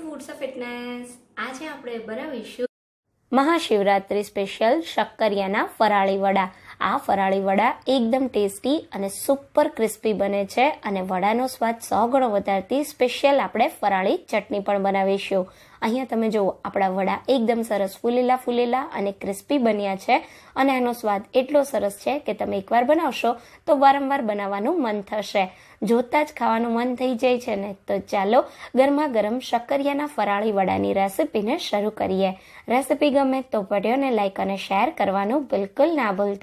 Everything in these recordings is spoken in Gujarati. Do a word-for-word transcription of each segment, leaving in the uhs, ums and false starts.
Foods of fitness. આજે આપણે બનાવીશું મહાશિવરાત્રી સ્પેશિયલ શક્કરિયાના ફરાળી વડા. આ ફરાળી વડા એકદમ ટેસ્ટી અને સુપર ક્રિસ્પી બને છે અને વડાનો સ્વાદ સો ગણો વધારતી સ્પેશિયલ આપણે ફરાળી ચટણી પણ બનાવીશું. અહીંયા તમે જુઓ, આપણા વડા એકદમ સરસ ફૂલેલા ફૂલેલા અને ક્રિસ્પી બન્યા છે અને આનો સ્વાદ એટલો સરસ છે કે તમે એકવાર બનાવશો તો વારંવાર બનાવવાનું મન થશે. જોતા જ ખાવાનું મન થઈ જાય છે ને. તો ચાલો ગરમા ગરમ શક્કરિયાના ફરાળી વડાની રેસીપીને શરૂ કરીએ. રેસીપી ગમે તો વિડીયોને લાઈક અને શેર કરવાનું બિલકુલ ના ભૂલતા.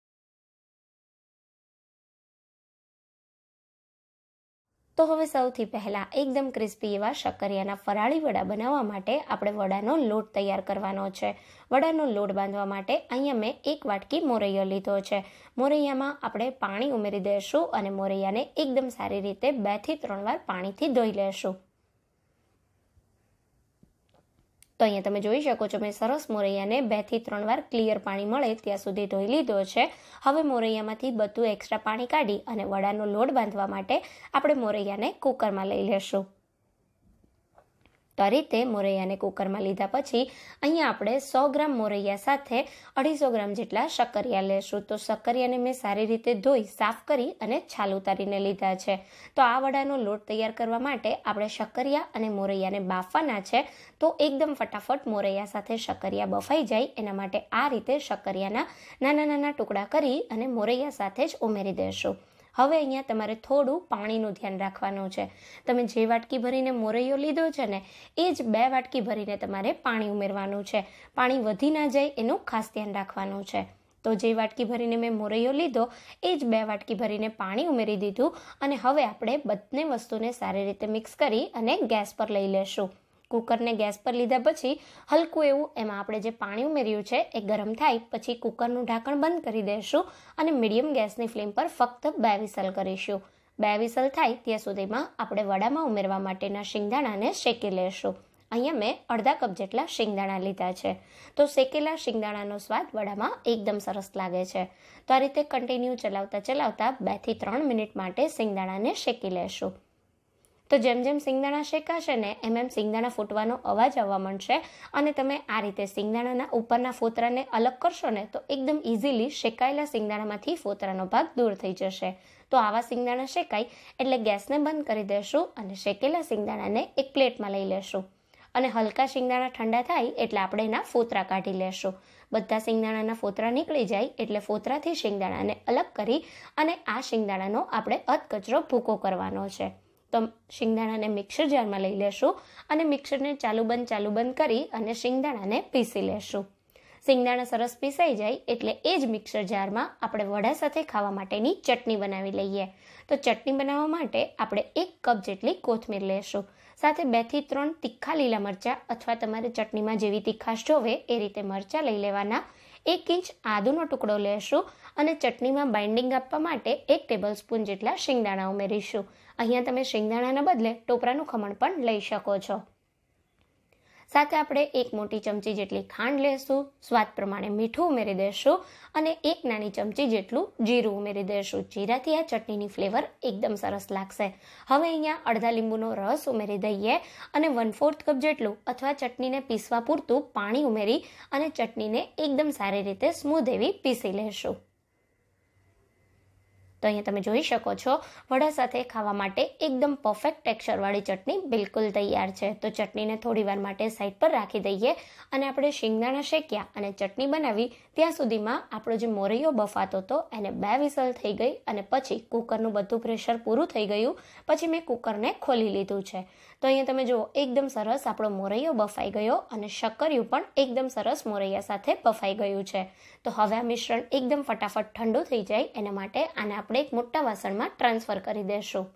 તો હવે સૌથી પહેલાં એકદમ ક્રિસ્પી એવા શક્કરિયાના ફરાળી વડા બનાવવા માટે આપણે વડાનો લોટ તૈયાર કરવાનો છે. વડાનો લોટ બાંધવા માટે અહીંયા મેં એક વાટકી મોરૈયો લીધો છે. મોરૈયામાં આપણે પાણી ઉમેરી દઈશું અને મોરૈયાને એકદમ સારી રીતે બે થી ત્રણ વાર પાણીથી ધોઈ લેશું. તો અહીંયા તમે જોઈ શકો છો, મેં સરસ મોરૈયાને બે થી ત્રણ વાર ક્લિયર પાણી મળે ત્યાં સુધી ધોઈ લીધો છે. હવે મોરૈયામાંથી બધું એક્સ્ટ્રા પાણી કાઢી અને વડાનો લોટ બાંધવા માટે આપણે મોરૈયાને કુકરમાં લઈ લેશું. તો આ રીતે મોરૈયાને કુકરમાં લીધા પછી અહીંયા આપણે સો ગ્રામ મોરૈયા સાથે અઢીસો ગ્રામ જેટલા શક્કરિયા લેશું. તો શક્કરિયાને મેં સારી રીતે ધોઈ સાફ કરી અને છાલ ઉતારીને લીધા છે. તો આ વડાનો લોટ તૈયાર કરવા માટે આપણે શક્કરિયા અને મોરૈયાને બાફવાના છે. તો એકદમ ફટાફટ મોરૈયા સાથે શક્કરિયા બફાઈ જાય એના માટે આ રીતે શક્કરિયાના નાના નાના ટુકડા કરી અને મોરૈયા સાથે જ ઉમેરી દેશું. હવે અહીંયા તમારે થોડું પાણીનું ધ્યાન રાખવાનું છે. તમે જે વાટકી ભરીને મોરૈયો લીધો છે ને, એ જ બે વાટકી ભરીને તમારે પાણી ઉમેરવાનું છે. પાણી વધી ના જાય એનું ખાસ ધ્યાન રાખવાનું છે. તો જે વાટકી ભરીને મેં મોરૈયો લીધો એ જ બે વાટકી ભરીને પાણી ઉમેરી દીધું અને હવે આપણે બંને વસ્તુને સારી રીતે મિક્સ કરી અને ગેસ પર લઈ લેશું. કુકરને ગેસ પર લીધા પછી હલકું એવું એમાં આપણે જે પાણી ઉમેર્યું છે એ ગરમ થાય પછી કુકરનું ઢાંકણ બંધ કરી દઈશું અને મીડિયમ ગેસની ફ્લેમ પર ફક્ત બે વિસલ કરીશું. બે વિસલ થાય ત્યાં સુધીમાં આપણે વડામાં ઉમેરવા માટેના શિંગદાણાને શેકી લેશું. અહીંયા મેં અડધા કપ જેટલા શિંગદાણા લીધા છે. તો શેકેલા શિંગદાણાનો સ્વાદ વડામાં એકદમ સરસ લાગે છે. તો આ રીતે કન્ટિન્યુ ચલાવતા ચલાવતા બે થી ત્રણ મિનિટ માટે શિંગદાણાને શેકી લેશું. તો જેમ જેમ શિંગદાણા શેકાશે ને એમ એમ શિંગદાણા ફૂટવાનો અવાજ આવવા માંડશે અને તમે આ રીતે શિંગદાણાના ઉપરના ફોતરાને અલગ કરશો ને તો એકદમ ઇઝીલી શેકાયેલા શિંગદાણામાંથી ફોતરાનો ભાગ દૂર થઈ જશે. તો આવા શિંગદાણા શેકાય એટલે ગેસને બંધ કરી દેશું અને શેકેલા શિંગદાણાને એક પ્લેટમાં લઈ લેશું. અને હલકા શિંગદાણા ઠંડા થાય એટલે આપણે એના ફોતરા કાઢી લેશું. બધા શિંગદાણાના ફોતરા નીકળી જાય એટલે ફોતરાથી શિંગદાણાને અલગ કરી અને આ શિંગદાણાનો આપણે અધકચરો ભૂકો કરવાનો છે. તો શિંગદાણાને મિક્સર જારમાં લઈ લેશું અને મિક્સરને ચાલુ બંધ ચાલુ બંધ કરી અને શિંગદાણાને પીસી લેશું. શિંગદાણા સરસ પીસાઈ જાય એટલે એ જ મિક્સર જારમાં આપણે વડા સાથે ખાવા માટેની ચટણી બનાવી લઈએ. તો ચટણી બનાવવા માટે આપણે એક કપ જેટલી કોથમીર લેશું. સાથે બે થી ત્રણ તીખા લીલા મરચાં અથવા તમારે ચટણીમાં જેવી તીખાશ જોવે એ રીતે મરચાં લઈ લેવાના. એક ઇંચ આદુનો ટુકડો લેશું અને ચટણીમાં બાઇન્ડિંગ આપવા માટે એક ટેબલ સ્પૂન જેટલા શિંગદાણા ઉમેરીશું. અહીંયા તમે શિંગદાણાના બદલે ટોપરાનું ખમણ પણ લઈ શકો છો. સાથે આપણે એક મોટી ચમચી જેટલી ખાંડ લેશું, સ્વાદ પ્રમાણે મીઠું ઉમેરી દઈશું અને એક નાની ચમચી જેટલું જીરું ઉમેરી દઈશું. જીરાથી આ ચટણીની ફ્લેવર એકદમ સરસ લાગશે. હવે અહીંયા અડધા લીંબુનો રસ ઉમેરી દઈએ અને વન ફોર્થ કપ જેટલું અથવા ચટણીને પીસવા પૂરતું પાણી ઉમેરી અને ચટણીને એકદમ સારી રીતે સ્મૂધ એવી પીસી લેશું. તો અહીંયા તમે જોઈ શકો છો, વડા સાથે ખાવા માટે એકદમ પરફેક્ટ ટેક્સચરવાળી ચટણી બિલકુલ તૈયાર છે. તો ચટણીને થોડી વાર માટે સાઈડ પર રાખી દઈએ અને આપણે શિંગદાણા શેક્યા અને ચટણી બનાવી ત્યાં સુધીમાં આપણો જે મોરૈયો બફાતો હતો એને બે વિસલ થઈ ગઈ અને પછી કુકરનું બધું પ્રેશર પૂરું થઈ ગયું પછી મેં કુકરને ખોલી લીધું છે. તો અહીંયા તમે જુઓ, એકદમ સરસ આપણો મોરૈયો બફાઈ ગયો અને શક્કરિયું પણ એકદમ સરસ મોરૈયા સાથે બફાઈ ગયું છે. તો હવે આ મિશ્રણ એકદમ ફટાફટ ઠંડુ થઈ જાય એના માટે આને આપણે એક મોટા વાસણમાં ટ્રાન્સફર કરી દેશું.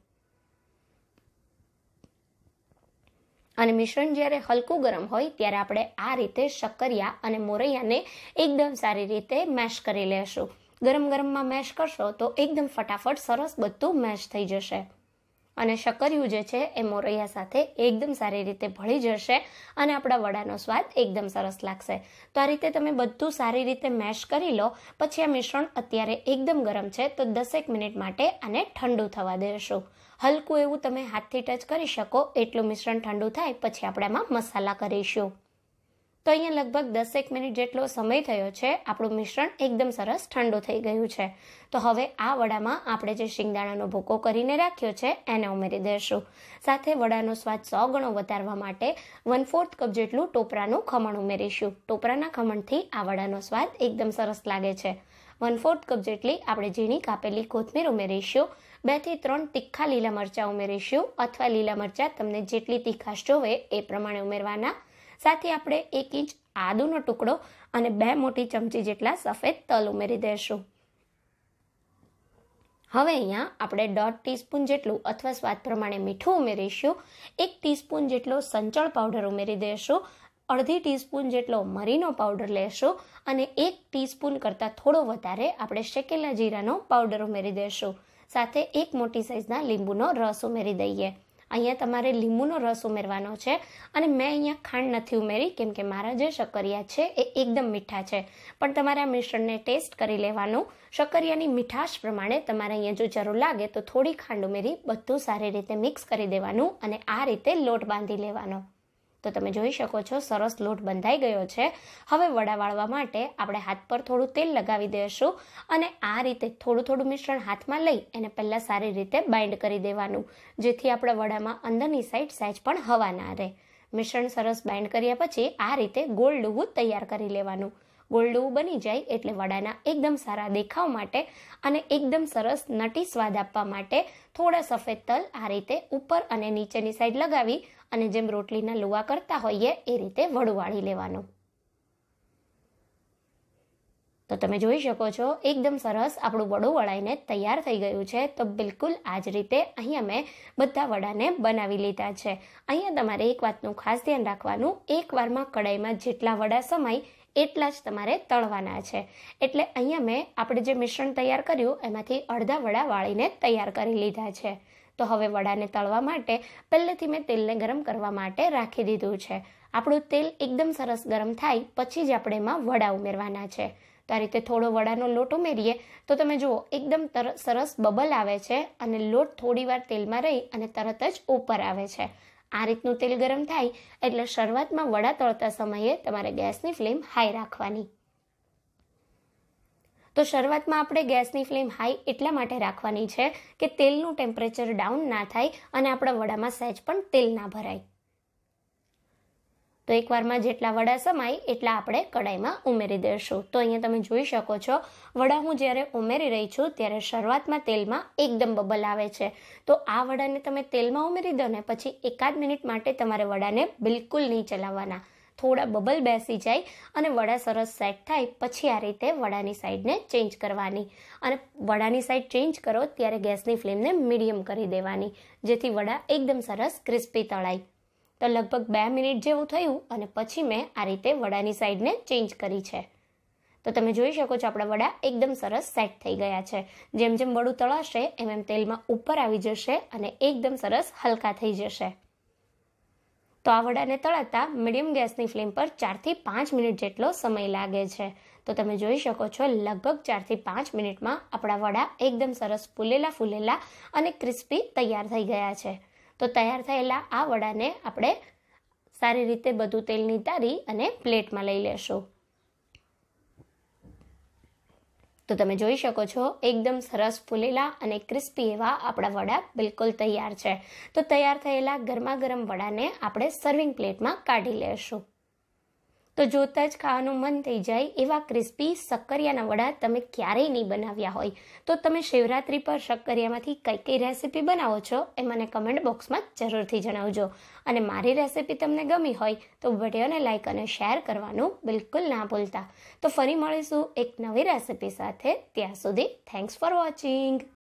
અને મિશ્રણ જ્યારે હલકું ગરમ હોય ત્યારે આપણે આ રીતે શક્કરિયા અને મોરૈયાને એકદમ સારી રીતે મેશ કરી લેશું. ગરમ ગરમમાં મેશ કરશો તો એકદમ ફટાફટ સરસ બધું મેશ થઈ જશે અને શક્કરિયું જે છે એ મોરૈયા સાથે એકદમ સારી રીતે ભળી જશે અને આપણા વડાનો સ્વાદ એકદમ સરસ લાગશે. તો આ રીતે તમે બધું સારી રીતે મેશ કરી લો. પછી આ મિશ્રણ અત્યારે એકદમ ગરમ છે તો દસેક મિનિટ માટે આને ઠંડુ થવા દેશું. હલકું એવું તમે હાથથી ટચ કરી શકો એટલું મિશ્રણ ઠંડુ થાય પછી આપણે આમાં મસાલા કરીશું. તો અહીંયા લગભગ દસેક મિનિટ જેટલો સમય થયો છે. આપણું મિશ્રણ એકદમ સરસ ઠંડુ થઈ ગયું છે. તો હવે આ વડામાં આપણે જે શિંગદાણાનો ભૂકો કરીને રાખ્યો છે એને ઉમેરી દઈશું. સાથે વડાનો સ્વાદ સો ગણો વધારવા માટે વન ફોર્થ કપ જેટલું ટોપરાનું ખમણ ઉમેરીશું. ટોપરાના ખમણથી આ વડાનો સ્વાદ એકદમ સરસ લાગે છે. વન ફોર્થ કપ જેટલી આપણે ઝીણી કાપેલી કોથમીર ઉમેરીશું. બે થી ત્રણ તીખા લીલા મરચાં ઉમેરીશું અથવા લીલા મરચાં તમને જેટલી તીખાશ જોવે એ પ્રમાણે ઉમેરવાના. સાથે આપણે એક ઇંચ આદુનો ટુકડો અને બે મોટી ચમચી જેટલા સફેદ તલ ઉમેરી દઈશું. હવે અહીંયા આપણે દોઢ ટીસ્પૂન જેટલું અથવા સ્વાદ પ્રમાણે મીઠું ઉમેરીશું. એક ટીસ્પૂન જેટલો સંચળ પાવડર ઉમેરી દઈશું. અડધી ટીસ્પૂન જેટલો મરીનો પાવડર લેશું અને એક ટીસ્પૂન કરતાં થોડો વધારે આપણે શેકેલા જીરાનો પાવડર ઉમેરી દઈશું. સાથે એક મોટી સાઇઝના લીંબુનો રસ ઉમેરી દઈએ. અહીંયા તમારે લીંબુનો રસ ઉમેરવાનો છે અને મેં અહીંયા ખાંડ નથી ઉમેરી કેમ કે મારા જે શક્કરિયા છે એ એકદમ મીઠા છે. પણ તમારે આ મિશ્રણને ટેસ્ટ કરી લેવાનું. શક્કરિયાની મીઠાશ પ્રમાણે તમારે અહીંયા જો જરૂર લાગે તો થોડી ખાંડ ઉમેરી બધું સારી રીતે મિક્સ કરી દેવાનું અને આ રીતે લોટ બાંધી લેવાનો. તો તમે જોઈ શકો છો સરસ લોટ બંધાઈ ગયો છે. હવે વડા વાળવા માટે આપણે હાથ પર થોડું તેલ લગાવી દઈશું અને આ રીતે થોડું થોડું મિશ્રણ હાથમાં લઈ એને પહેલાં સારી રીતે બાઇન્ડ કરી દેવાનું, જેથી આપણા વડામાં અંદરની સાઈડ સહેજ પણ હવા ના રહે. મિશ્રણ સરસ બાઇન્ડ કર્યા પછી આ રીતે ગોળ ડૂવું તૈયાર કરી લેવાનું. ગોળ ડૂવું બની જાય એટલે વડાના એકદમ સારા દેખાવ માટે અને એકદમ સરસ નટી સ્વાદ આપવા માટે થોડા સફેદ તલ આ રીતે ઉપર અને નીચેની સાઈડ લગાવી અને જેમ રોટલીના લુવા કરતા હોઈએ એ રીતે વડું વાળી લેવાનું. તો તમે જોઈ શકો છો એકદમ સરસ આપણું વડું વળાઈને તૈયાર થઈ ગયું છે. તો બિલકુલ આ જ રીતે અહીંયા મેં બધા વડાને બનાવી લીધા છે. અહીંયા તમારે એક વાતનું ખાસ ધ્યાન રાખવાનું, એક વારમાં કડાઈમાં જેટલા વડા સમાય એટલા જ તમારે તળવાના છે. એટલે અહીંયા મેં આપણે જે મિશ્રણ તૈયાર કર્યું એમાંથી અડધા વડા વાળીને તૈયાર કરી લીધા છે. તો હવે વડાને તળવા માટે પહેલેથી મેં તેલને ગરમ કરવા માટે રાખી દીધું છે. આપણું તેલ એકદમ સરસ ગરમ થાય પછી જ આપણે એમાં વડા ઉમેરવાના છે. તો આ રીતે થોડો વડાનો લોટ ઉમેરીએ તો તમે જુઓ એકદમ સરસ બબલ આવે છે અને લોટ થોડી વાર તેલમાં રહી અને તરત જ ઉપર આવે છે. આ રીતનું તેલ ગરમ થાય એટલે શરૂઆતમાં વડા તળતા સમયે તમારે ગેસની ફ્લેમ હાઈ રાખવાની. તો શરૂઆતમાં આપણે ગેસની ફ્લેમ હાઈ એટલા માટે રાખવાની છે કે તેલનું ટેમ્પરેચર ડાઉન ના થાય અને આપણા વડામાં સહેજ પણ તેલ ના ભરાય. તો એકવારમાં જેટલા વડા સમાય એટલા આપણે કડાઈમાં ઉમેરી દઈશું. તો અહીંયા તમે જોઈ શકો છો વડા હું જ્યારે ઉમેરી રહી છું ત્યારે શરૂઆતમાં તેલમાં એકદમ બબલ આવે છે. તો આ વડાને તમે તેલમાં ઉમેરી દો ને પછી એકાદ મિનિટ માટે તમારે વડાને બિલકુલ નહીં ચલાવવાના. થોડા બબલ બેસી જાય અને વડા સરસ સેટ થાય પછી આ રીતે વડાની સાઈડને ચેન્જ કરવાની અને વડાની સાઈડ ચેન્જ કરો ત્યારે ગેસની ફ્લેમને મીડિયમ કરી દેવાની, જેથી વડા એકદમ સરસ ક્રિસ્પી તળાય. તો લગભગ બે મિનિટ જેવું થયું અને પછી મેં આ રીતે વડાની સાઈડને ચેન્જ કરી છે. તો તમે જોઈ શકો છો આપણા વડા એકદમ સરસ સેટ થઈ ગયા છે. જેમ જેમ વડું તળાશે એમ એમ તેલમાં ઉપર આવી જશે અને એકદમ સરસ હલકા થઈ જશે. તો આ વડાને તળાતા મીડિયમ ગેસની ફ્લેમ પર ચારથી પાંચ મિનિટ જેટલો સમય લાગે છે. તો તમે જોઈ શકો છો લગભગ ચારથી પાંચ મિનિટમાં આપણા વડા એકદમ સરસ ફૂલેલા ફૂલેલા અને ક્રિસ્પી તૈયાર થઈ ગયા છે. તો તૈયાર થયેલા આ વડાને આપણે સારી રીતે બધું તેલ નિતારી અને પ્લેટમાં લઈ લેશું. તો તમે જોઈ શકો છો એકદમ સરસ ફૂલેલા અને ક્રિસ્પી એવા આપણા વડા બિલકુલ તૈયાર છે. તો તૈયાર થયેલા ગરમા ગરમ વડાને આપણે સર્વિંગ પ્લેટમાં કાઢી લેશું. તો જોતા જ ખાવાનું મન થઈ જાય એવા ક્રિસ્પી શક્કરિયાના વડા તમે ક્યારેય નહીં બનાવ્યા હોય તો તમે શિવરાત્રી પર શક્કરિયામાંથી કઈ કઈ રેસીપી બનાવો છો એ મને કમેન્ટ બોક્સમાં જરૂરથી જણાવજો. અને મારી રેસીપી તમને ગમી હોય તો વિડીયોને લાઇક અને શેર કરવાનું બિલકુલ ના ભૂલતા. તો ફરી મળીશું એક નવી રેસીપી સાથે. ત્યાં સુધી થેન્ક્સ ફોર વોચિંગ.